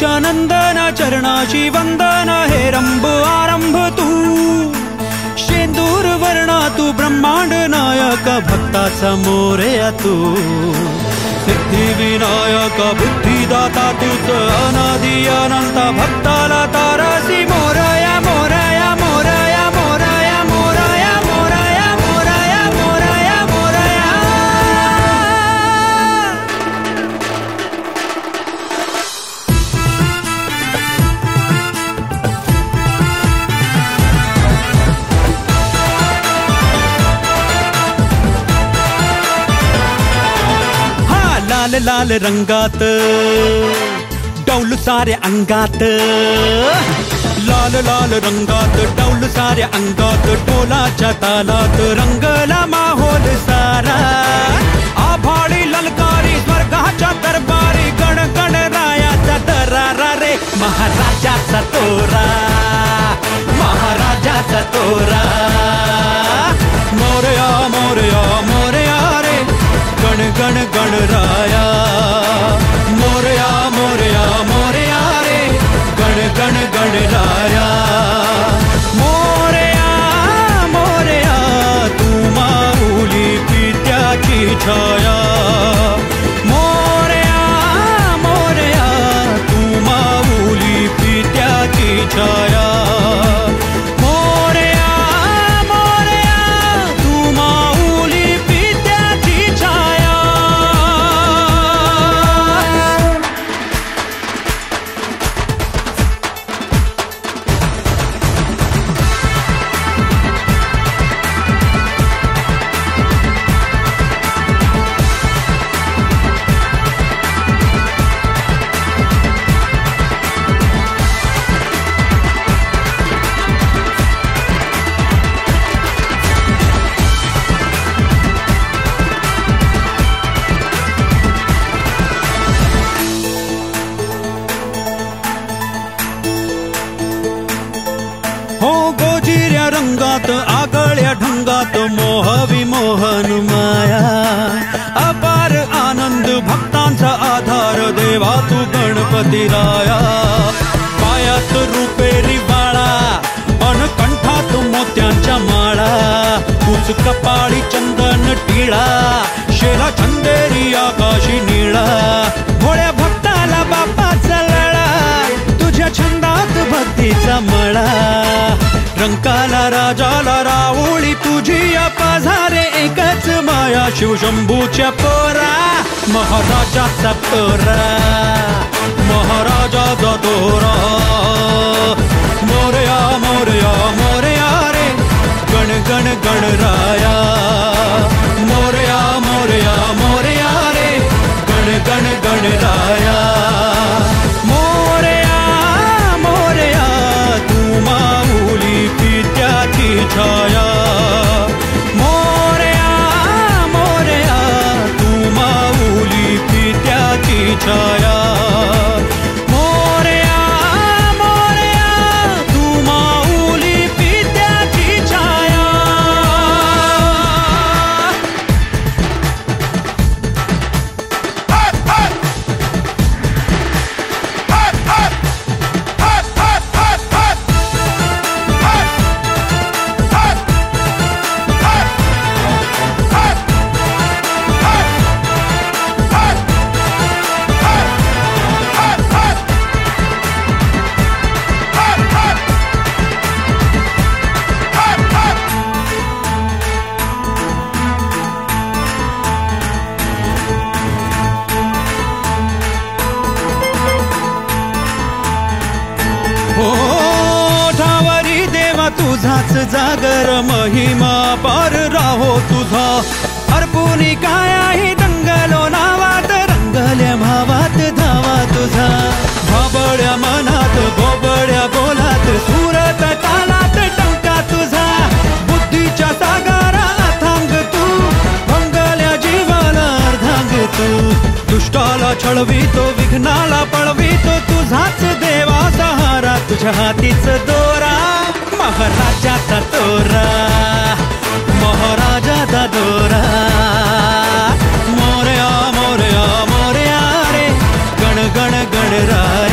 प्रभूच्या नंदन चरणाशी वंदन हे रंभ आरंभ तू शेंदूर वर्णा तू ब्रह्मांड नायक भक्ताचा मोरया तू सिद्धी विनायक बुद्धिदाता तूच अनादि अनंत भक्ताला तारसी मोरया मोरया मोरया मोरया मोरया मोरया मोरया मोरया मोरया लाल लाल रंगात डौल साऱ्या अंगात लाल लाल रंगात डौल साऱ्या अंगात टोलाच्या तालात रंगला माहोल सारा आभाळी ललकारी स्वर्गाच्या दरबारी गण गण रायाचा दरारा रे महाराजाचा तोरा महाराजाचा तोरा मोरया मोरया मोरया रे गण गण गणराया मोरया मोरया मोरया रे गण गण गणराया मोरया मोरया तू माऊली पित्याची छाया मोरया मोरया तू माऊली पित्याची छाया रंगात आगळ्या ढंगात मोहविमोहन माया अपार आनंद भक्तांचा आधार देवा तू गणपती राया पायात रुपेरी बाळा अन कंठात मोत्यांच्या माळा तुझ कपाळी चंदन टिळा शेला चंदेरी आकाशी निळा भोळ्या भक्ताला बापाचा लळा तुझ्या छंदात भक्तीचा मळा रंकाला राजाला रावळी तुझी अपाझारे एकच माया शिवशंभूच्या पोरा महाराजाचा तोरा महाराजाचा तोरा मोरया मोरया मोरया रे गण गण गणराया मोरया मोरया मोरया रे गण गण गणराया मोरया मोरया तू माऊली पित्याची छाया मोरया मोरया तू माऊली पित्याची छाया मोरया मोरया तू माऊली पित्याची छाया तुझाच जागर महिमा पार राहो तुझा अर्पुनी कायाही दंगलो नावात रंगल्या भावात धावा तुझा भाबड्या मनात बोबड्या बोलात सुरत तालात टंका तुझा बुद्धीच्या सागरा अथांग तू भंगल्या जीवाला अर्धांग तू दुष्टाला छळवितो विघ्नाला पळवितो तुझाच देवा सहारा तुझ्या हातीच दोरा महाराजाचा तोरा महाराजाचा दोरा मोरया मोरया मोरया रे गण गण गणराया